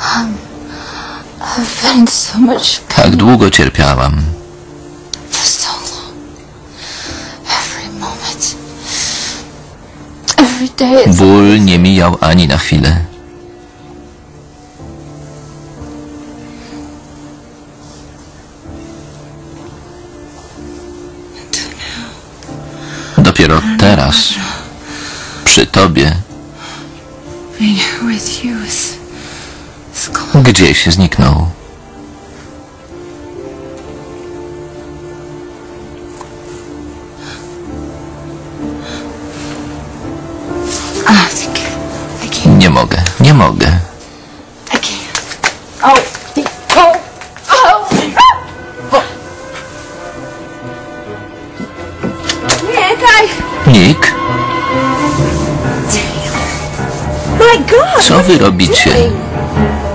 I've been so much Tak długo cierpiałam. for so long. Every moment. Every day it's Ból nie mijał ani na chwilę. Dopiero teraz, przy tobie, being here with you is gone. gdzieś zniknął. I can't. Nie mogę, nie mogę. I can't. Oh. Oh. Oh. Nick, My God. co wy robicie? Doing?